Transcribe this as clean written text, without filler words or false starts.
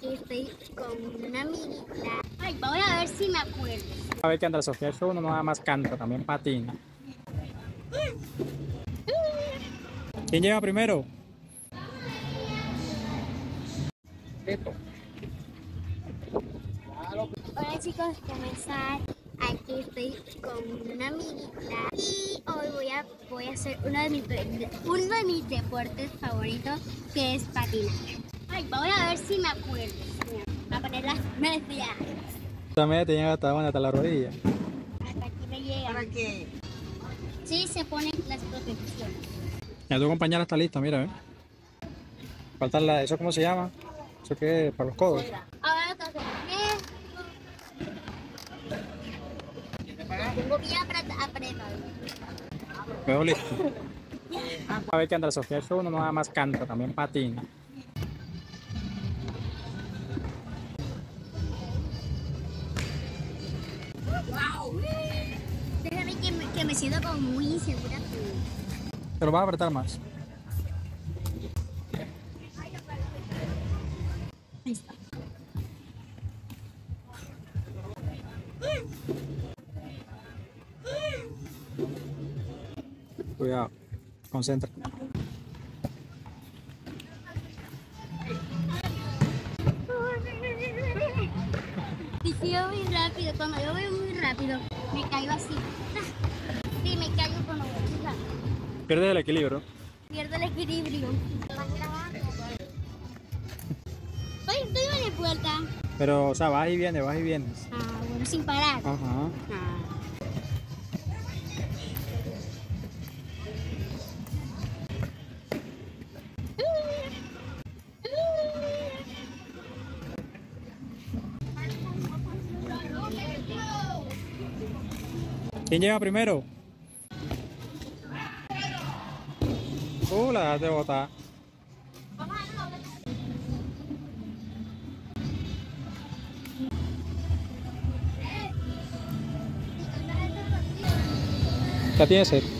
Aquí estoy con una amiguita. Ay, voy a ver si me acuerdo. A ver que Andrea Sofía Show no nada más canta, también patina. ¿Quién llega primero? Hola chicos, ¿cómo están? Aquí estoy con una amiguita y hoy voy a hacer uno de mis deportes favoritos, que es patinar. Ay, voy a ver si me acuerdo. Voy a poner las medias. También tenía hasta hasta la rodilla. Hasta aquí me llegan. ¿Para qué? Sí, se ponen las protecciones. Ya tu compañera está lista, mira, ¿eh? Falta ¿eso cómo se llama? ¿Eso qué es? ¿Para los codos? Ahora lo que tengo bien apretado. Quedó listo. A ver que Andrea Sofía Show no nada más canta, también patina. Déjame que me siento como muy insegura. Pero vas a apretar más. Ahí está. Cuidado, concentra. Y sigo muy rápido. Cuando yo voy muy rápido, me caigo así. Sí, me caigo cuando voy muy rápido. Pierdes el equilibrio. Pierdo el equilibrio. Oye, estoy en la puerta. Pero, o sea, vas y vienes, vas y vienes. Ah, bueno, sin parar. Ajá. Ah. ¿Quién llega primero? La dejaste botar. ¿Ya tienes sed?